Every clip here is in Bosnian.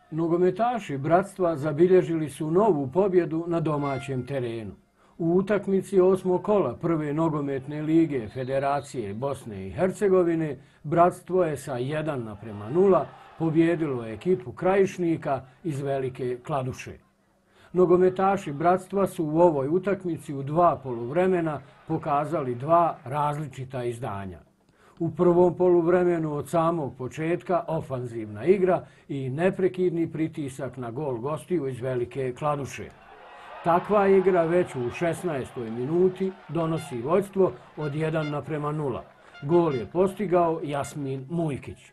Nogometaši Bratstva zabilježili su novu pobjedu na domaćem terenu. U utakmici osmog kola prve nogometne lige Federacije Bosne i Hercegovine Bratstvo je sa 1:0 pobjedilo ekipu Krajišnika iz Velike Kladuše. Nogometaši Bratstva su u ovoj utakmici u dva poluvremena pokazali dva različita izdanja. U prvom poluvremenu od samog početka ofanzivna igra i neprekidni pritisak na gol gostiju iz Velike Kladuše. Takva igra već u 16. minuti donosi vođstvo od 1:0. Gol je postigao Jasmin Mujkić.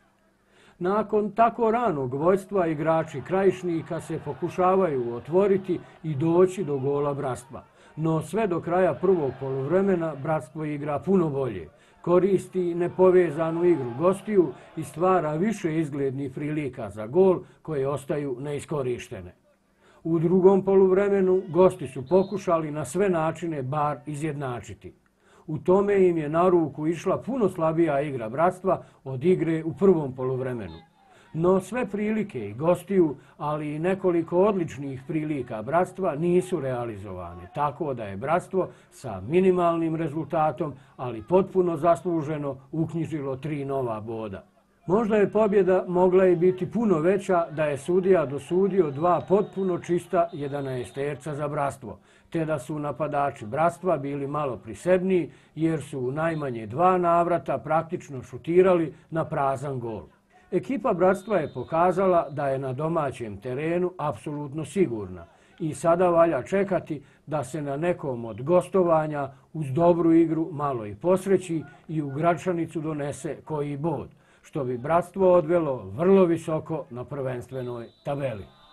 Nakon tako ranog vođstva igrači Krajišnika se pokušavaju otvoriti i doći do gola Bratstva. No sve do kraja prvog poluvremena Bratstvo igra puno bolje. Koristi nepovezanu igru gostiju i stvara više izglednih prilika za gol koje ostaju neiskorištene. U drugom poluvremenu gosti su pokušali na sve načine bar izjednačiti. U tome im je na ruku išla puno slabija igra Bratstva od igre u prvom poluvremenu. No sve prilike i gostiju, ali i nekoliko odličnih prilika Bratstva nisu realizovane, tako da je Bratstvo sa minimalnim rezultatom, ali potpuno zasluženo, uknjižilo 3 nova boda. Možda je pobjeda mogla i biti puno veća da je sudija dosudio 2 potpuno čista 11-terca za Bratstvo, te da su napadači Bratstva bili malo prisebniji jer su u najmanje 2 navrata praktično šutirali na prazan gol. Ekipa Bratstva je pokazala da je na domaćem terenu apsolutno sigurna i sada valja čekati da se na nekom od gostovanja uz dobru igru malo i posreći i u Gračanicu donese koji bod, što bi Bratstvo odvelo vrlo visoko na prvenstvenoj tabeli.